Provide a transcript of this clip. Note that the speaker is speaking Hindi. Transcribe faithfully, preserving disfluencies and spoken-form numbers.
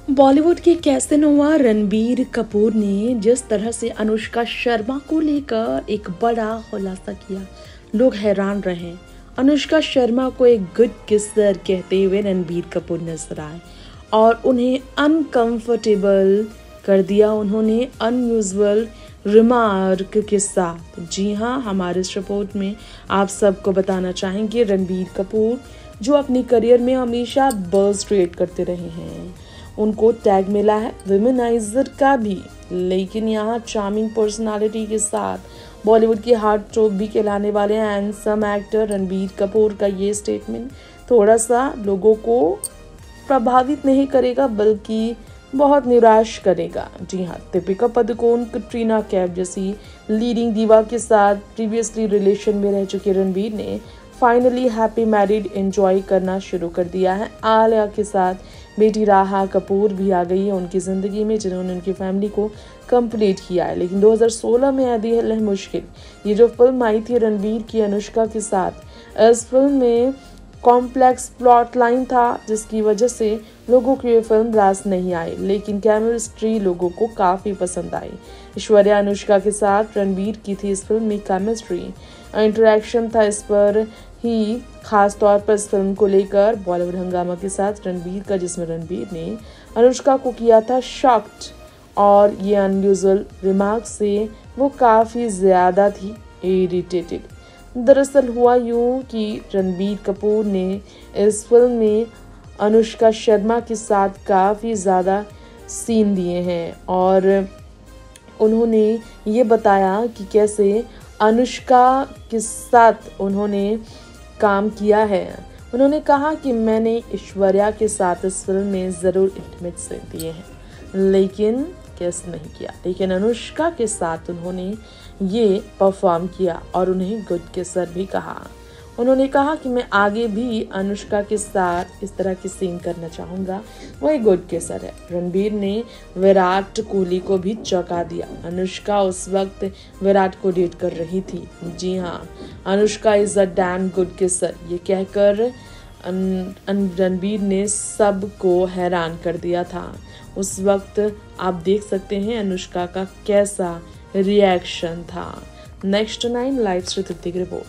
बॉलीवुड के कैसेनोवा रणबीर कपूर ने जिस तरह से अनुष्का शर्मा को लेकर एक बड़ा खुलासा किया, लोग हैरान रहे। अनुष्का शर्मा को एक गुड किसर कहते हुए रणबीर कपूर नजर आए और उन्हें अनकंफर्टेबल कर दिया। उन्होंने अनयूजुअल रिमार्क के साथ। जी हाँ, हमारे इस रिपोर्ट में आप सबको बताना चाहेंगे रणबीर कपूर जो अपनी करियर में हमेशा बर्स्ट क्रिएट करते रहे हैं, उनको टैग मिला है विमेनाइजर का भी, लेकिन यहाँ चार्मिंग पर्सनालिटी के साथ बॉलीवुड के हार्ट थ्रोब भी कहलाने वाले हैंडसम एक्टर रणबीर कपूर का ये स्टेटमेंट थोड़ा सा लोगों को प्रभावित नहीं करेगा बल्कि बहुत निराश करेगा। जी हाँ, दीपिका पादुकोण, कटरीना कैफ जैसी लीडिंग दीवा के साथ प्रीवियसली रिलेशन में रह चुके रणबीर ने फाइनली हैप्पी मैरिड एंजॉय करना शुरू कर दिया है। आलिया के साथ बेटी राहा कपूर भी आ गई है उनकी ज़िंदगी में, जिन्होंने उनकी फैमिली को कंप्लीट किया है। लेकिन दो हज़ार सोलह में आदि है मुश्किल, ये जो फिल्म आई थी रणबीर की अनुष्का के साथ, इस फिल्म में कॉम्प्लेक्स प्लॉट लाइन था जिसकी वजह से लोगों को ये फिल्म रास नहीं आई, लेकिन केमिस्ट्री लोगों को काफ़ी पसंद आई। ऐश्वर्या अनुष्का के साथ रणबीर की थी इस फिल्म में केमिस्ट्री, इंटरेक्शन था इस पर ही खास तौर पर इस फिल्म को लेकर बॉलीवुड हंगामा के साथ रणबीर का, जिसमें रणबीर ने अनुष्का को किया था शॉक्ड और ये अनयूजुअल रिमार्क से वो काफ़ी ज़्यादा थी इरिटेटेड। दरअसल हुआ यूँ कि रणबीर कपूर ने इस फिल्म में अनुष्का शर्मा के साथ काफ़ी ज़्यादा सीन दिए हैं और उन्होंने ये बताया कि कैसे अनुष्का के साथ उन्होंने काम किया है। उन्होंने कहा कि मैंने ऐश्वर्या के साथ इस फिल्म में ज़रूर इंटीमेट सीन दिए हैं, लेकिन किस नहीं किया, लेकिन अनुष्का के साथ उन्होंने ये परफॉर्म किया और उन्हें गुड किसर भी कहा। उन्होंने कहा कि मैं आगे भी अनुष्का के साथ इस तरह की सीन करना चाहूँगा, वही गुड किसर है। रणबीर ने विराट कोहली को भी चौंका दिया। अनुष्का उस वक्त विराट को डेट कर रही थी। जी हाँ, Anushka is a damn good kisser, ये कहकर रणबीर ने सबको हैरान कर दिया था। उस वक्त आप देख सकते हैं अनुष्का का कैसा रिएक्शन था। नेक्स्ट नाइन लाइव से रिपोर्ट।